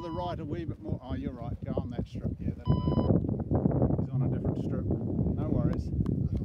the right a wee bit more. Oh, you're right. Go on that strip. Yeah, that'll do. He's on a different strip. No worries.